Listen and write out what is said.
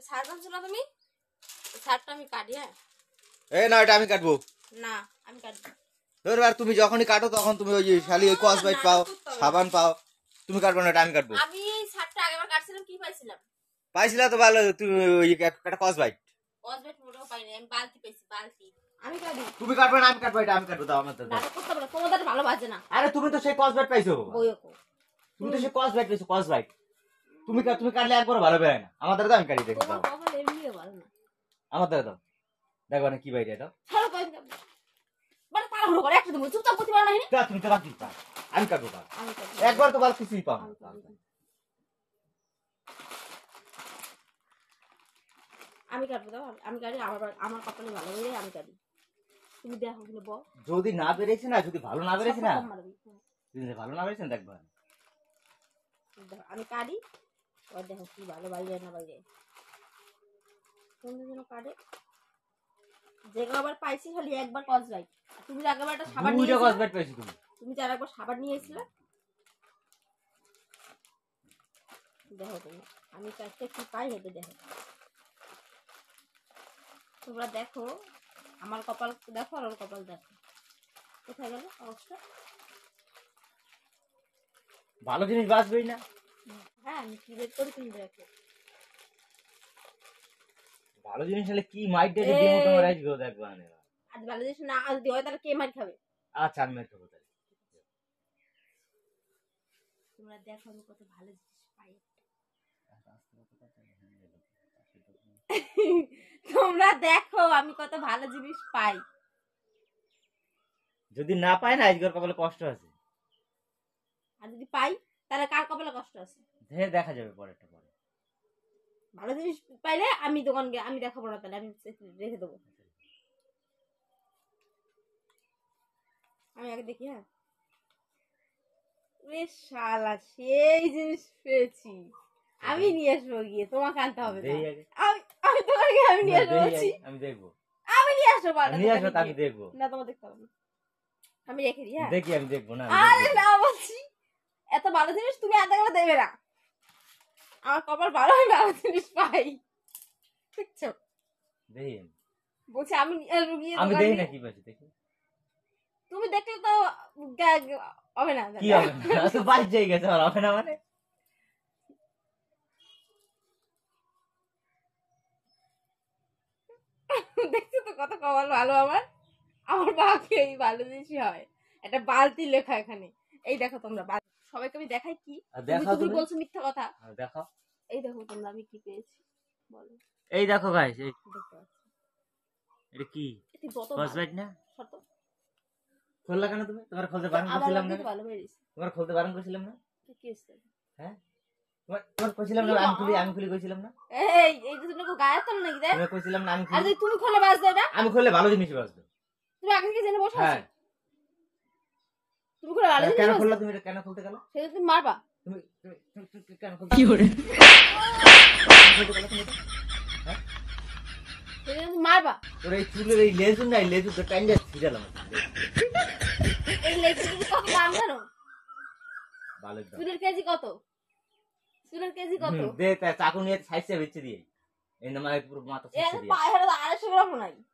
ছাড় কাটছো না তুমি? ছাড়টা আমি কাটি। হ্যাঁ এই না, এটা আমি কাটবো না, আমি কাটবো। ধর, আর তুমি যখনই কাটো তখন তুমি ওই যে শালি ওই কস বাইট পাও, সাবান পাও, তুমি কাটবো না, এটা আমি কাটবো। আমি এই ছাড়টা আগেবার কাটছিলাম, কি পাইছিলাম? পাইছিলা তো ভালো, তুমি ওই একটা কস বাইট। কস বাইট মোটেও পাইনি, আমি বালতি পাইছি, বালতি। আমি কাটবো। তুমি কাটবে না, আমি কাটবো, এটা আমি কাটবো, দাও আমার দাও। নাটক করতে পারো, তোমাদের ভালো বাজে না। আরে তুমি তো সেই কস বাইট পাইছো, বইয়কো তুমি তো সেই কস বাইট পাইছো, কস বাইট। তুমি কাটলে একবার ভালো বেরায় না, আমার দ্বারা দাও, আমি কাটি, দেখো দাও। তোমার কপাল এমনিও ভালো না। আমার দ্বারা দাও, দেখো না কি বাইট এটা। ছাড়ো কই কাটবো, মানে তাড়াহুড়ো করে একটা দেবো, চুপচাপ করতে পারো না। তা তুমি তো রাখি পা, আমি কাটবো পা, আমি কাটবো। একবার তো ভালো কিছুই পাও না। আমি কাটবো, দাও আমি কাটি, আমার কপালে ভালো হয়ে যায়, আমি কাটি। তুমি দেখো গুলো বল, যদি না বেরেছে না, যদি ভালো না বেরেছে না, যদি ভালো না বেরেছে দেখবা। দেখো আমি কাটি, আর দেখো কি ভালো বাইরে না বাইরে। কোন দিন কাটে যেগুলো আবার পাইছি খালি একবার কস বাইট। তুমি আগেবার একটা সাবান নিয়ে কস বাইট পাইছি তুমি। তুমি যার একবার সাবান নিয়ে এসেছিলে। দেখো তুমি আমি কাটতে কি পাই, হেঁটে দেখো। তোমরা দেখো আমার কপাল দেখো আর ওর কপাল দেখো, কোথায় গেল অবস্থা। ভালো জিনিস বাঁচবেই না। হ্যাঁ আমি কি বের করি, তুমি দেখো। ভালো জিনিস হলে কি মাইট দিয়ে দিমু তোমার আজকে দেখবা না। আজ ভালো জিনিস না আজ দিও তাহলে কে মার খাবে? আচ্ছা আমি মার খাবো তাহলে। তোমরা দেখো আমি কত ভালো জিনিস পাই। তোমরা দেখো আমি কত ভালো জিনিস পাই। যদি না পাই না আজকের কপালে কষ্ট আছে, আর যদি পাই তাহলে কার কপালে কষ্ট আছে দেখা যাবে পরেরটা পরে। ভালো জিনিস পাইলে আমি দোকান গিয়ে আমি দেখাবো না, তাহলে আমি রেখে দেবো। আমি আগে দেখি। হ্যাঁ বেশ শালা সেই জিনিস পেয়েছি, আমি নিয়ে আসবো গিয়ে, তোমাকে আনতে হবে না। আমি তোমার গিয়ে আমি নিয়ে আসবো, আমি দেখবো, আমি নিয়ে আসবো, নিয়ে আসবো, আমি দেখবো না, তোমার দেখতে হবে না, আমি রেখে দিই। হ্যাঁ দেখি, আমি দেখবো না। আরে না বলছি, এত ভালো জিনিস তুমি এত করে দেবে না। আমার কপাল ভালো হয়, ভালো জিনিস পাই, দেখছো? দেখি বলছি আমি আমি দেখি না কি পাচ্ছি, দেখি। তুমি দেখলে তো হবে না, কি হবে না, তো বাইরে যাই গেছে, আর হবে না মানে। দেখছো তো কত কপাল ভালো আমার। আমার বাবাকে এই ভালো জিনিসই হয়। একটা বালতি লেখা এখানে, এই দেখো তোমরা সবাইকে আমি দেখাই কি, তুমি বলছো মিথ্যা কথা। দেখাও, এই দেখো তোমরা আমি কি পেয়েছি বলো। এই দেখো গাইস, এটা কি কস বাইট না? শর্ত খোলা কেন তুমি? তোমার খুলতে বারণ করছিলাম না? তোমার খুলতে বারণ করছিলাম না? কি আছে? হ্যাঁ তোমার কইছিলাম না আমি খুলি কইছিলাম না? এই যে তুমি গায়ে তো নাকি দে? তুমি কইছিলাম না আমি খুলি। আরে তুমি খুলে বাজ দাও না? আমি খুললে ভালো জিনিস বাজবে। তুমি আগে থেকে জেনে বসে আছো। হ্যাঁ তুমি খুলে ভালো জিনিস কেন খুললা? তুমি এটা কেন খুলতে গেল? সেটা তুমি মারবা। তুমি কেন খুলতে? কি করে? হ্যাঁ সেটা তুমি মারবা। তোর এই চুলের এই লেজু নাই, লেজু তো টাইনটা ছিড়ালাম। এই লেজু কত দাম জানো? ভালো দাম। চুলের কেজি কত? চুলের কেজি কত? দে চাকু নিয়ে সাইজে বেচে দিয়ে এই না মানে পুরো মাথা ছিঁড়ে দিয়ে। এর পায়ে হলো 250 গ্রাম নাই।